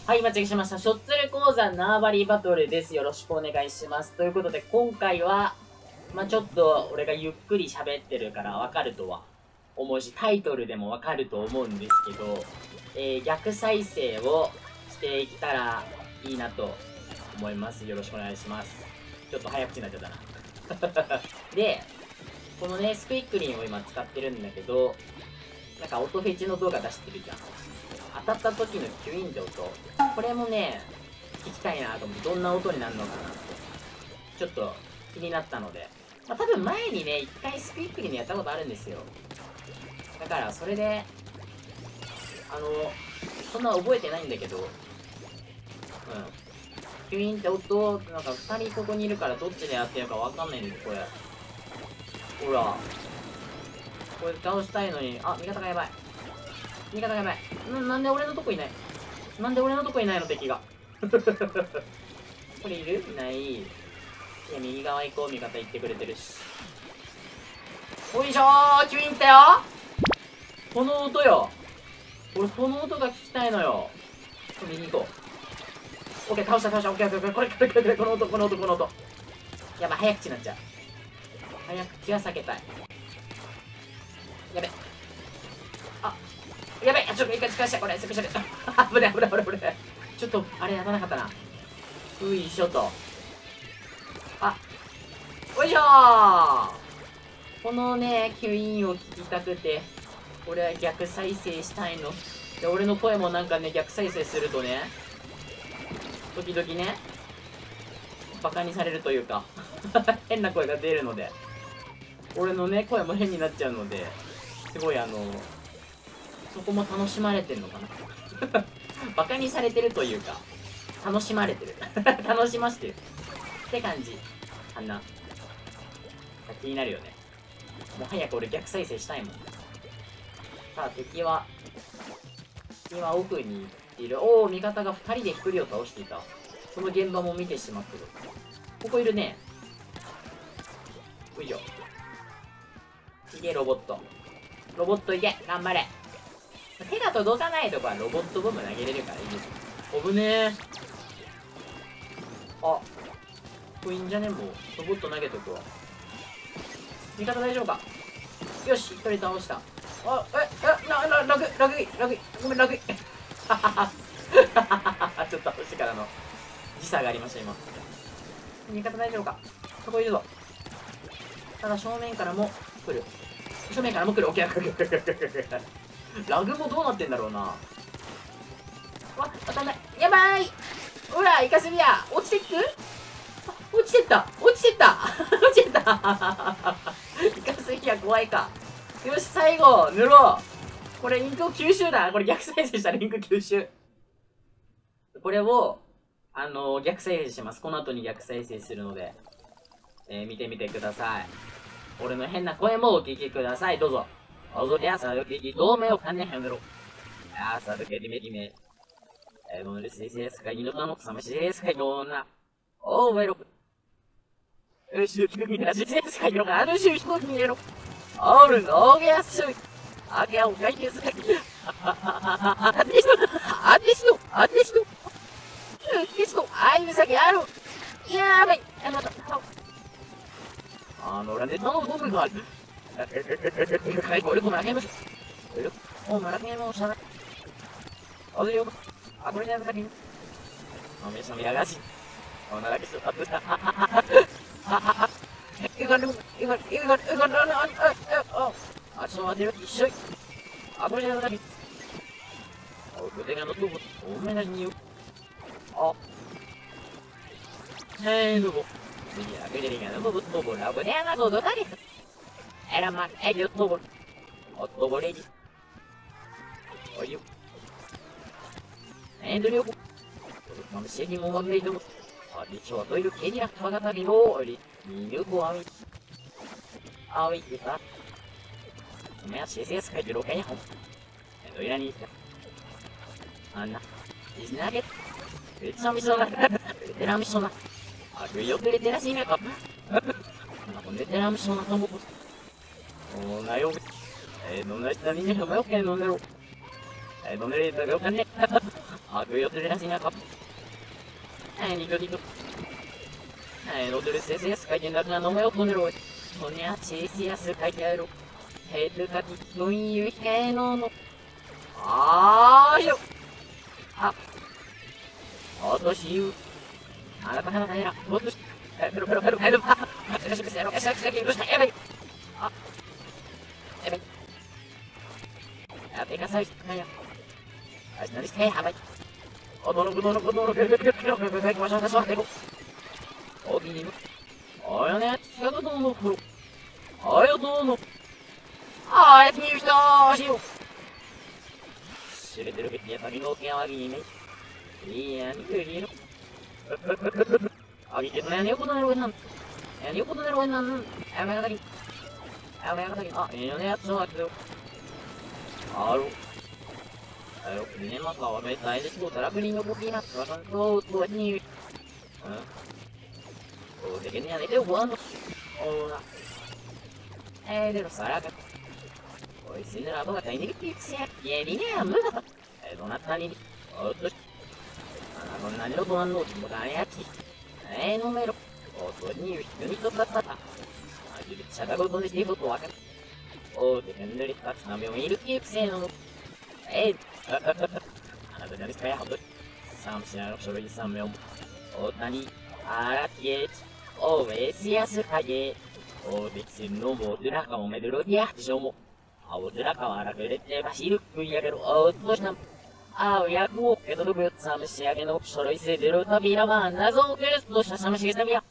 はい、間違えました。しょっつる講座縄張りバトルです。よろしくお願いします。ということで、今回は、ちょっと俺がゆっくり喋ってるからわかるとは思うし、タイトルでもわかると思うんですけど、逆再生をしていけたらいいなと思います。よろしくお願いします。ちょっと早口になっちゃったな。で、このね、スクイックリンを今使ってるんだけど、なんか音フェチの動画出してるじゃん。当たった時のキュインって音。これもね、聞きたいなと思って、どんな音になるのかなって、ちょっと気になったので。多分前にね、一回スクイックリンでやったことあるんですよ。だから、それで、そんな覚えてないんだけど、キュインって音、なんか二人ここにいるからどっちでやってるのかわかんないんだけど、これ。ほら。これ倒したいのに、あ、味方がやばい。味方がやばい。なんで俺のとこいない？なんで俺のとこいないの、敵が。これいる？いない。いや、右側行こう。味方行ってくれてるし。おいしょー、キュインったよ。この音よ。俺、この音が聞きたいのよ。右に行こう。オッケー、倒した。オッケー。これ、この音。やばい、早口になっちゃう。早口は避けたい。やべ。やべえ、ちょっと一回使わして、これ、スペシャル。危ね。ちょっと、あれ、やらなかったな。よいしょと。おいしょー。このね、キュインを聞きたくて、俺は逆再生したいの。で、俺の声もなんかね、逆再生するとね、時々ね、バカにされるというか、変な声が出るので、俺のね、声も変になっちゃうので、すごいそこも楽しまれてるのかな。バカにされてるというか、楽しまれてる。楽しましてる。って感じ。かな。気になるよね。もう早く俺逆再生したいもん。さあ、敵は奥に行っている。おお、味方が2人で1人を倒していた。その現場も見てしまってる。ここいるね。よいしょ。いけ、ロボット。ロボットいけ、頑張れ。手が届かないとこはロボットボム投げれるからいいです。危ねえ。あ、これいいんじゃね？もうロボット投げとくわ。味方大丈夫か？よし、一人倒した。ラグい。ごめん、ラグい。ちょっと倒してからの時差がありました、今。味方大丈夫か？そこいるぞ。ただ正面からも来る。オッケー。ラグもどうなってんだろうな。わ、当たんない。やばい。ほら、イカスミや。落ちてった。イカスミや怖いか。よし、最後、塗ろう。これ、リンクを吸収だ。これ逆再生したリンク吸収。これを、逆再生します。この後に逆再生するので、見てみてください。俺の変な声もお聞きください。どうぞ。朝よき同盟を兼ねへんだろ。朝どけりめきめ。のるせいせいすかいのなのさましですかような。おうえろ。しゅきみなしですかよな。あるしゅひこにえろ。おるのげやすい。あげおかいですか。あでしの。あいうさぎある。やばい。ラネタのゴムがある。はい、これも投げましょう。もう投げましたね。あれよ。あ、これなんだけど。めさめやがし。ならけそう。あ、ちょっと待ってよ。一緒に。あ、これなんだけど。これがのとこ。おめなによ。どこ。Mira, que diría, no me gusta por la buena, todo tal. Era más, ellos todo. O todo por ellos. Oye. Andrew. No sé ni cómo me digo. A dicho, todo lo que era, estaba tan vivo. Oye, ni yo, guay. Ay, ¿qué tal? Me hace ese que yo lo que hay. No era ni. Ana. Es nada que. Es a mi zona. Era mi zona. Yo te le así me capa. ¿Dónde te la misma tampoco? O na yo. ¿Dónde está niña que veo que no le? ¿Dónde le veo que Aku yo terus sini apa? Dito dito. No terus saya sekali nak nomor aku nero. Sonya cia sekali aro. Head kaki no iu no. Yo. Ah. Otoshi yu. Apa ya? Botus. Pero. Esa que gusta. Ah. Apa kasih saya? Asnalis kayak apa? Odoro, masa saya suatu. Oh gini. Oh ya nih, siapa tuh mau bro? Ayo tuh. Ah, itu nih sih. Sudah terus dia tadi ngoknya lagi ini. Iya, ini gini. Lagi kita nih aku tuh neruin. Ini aku tuh neruin. Emang lagi. Ah, ini lihat suatu. Aduh. Ayo, ini mah kalau main tadi tuh terapi nih nyobukin apa tuh buat nih. Oh, begini yang itu bukan. Oh, terus saya kan. Oh, sini apa kata ini kecil. Ya ini ya, mana? Donat tadi. Oh, terus. Kalau nanya lo bukan lo, bukan ya sih. Nomor. Oh, tuh ini tuh kata. Jadi saya tahu tulis di foto akan. Oh, dengan dari atas namanya ini kecil.あなた何ですかや、ほんとに。サムシナの書類3名も。大谷、荒木エイチ、オーエスヤスカゲー。大敵戦のモドラカもメドロディア、ショモ。青ドラカは荒くれてばしるくやけど、おっとした。青やくをけどるぶ、サムシヤゲの書類せでるたびらば、謎をクレスとしたサムシゲサビア。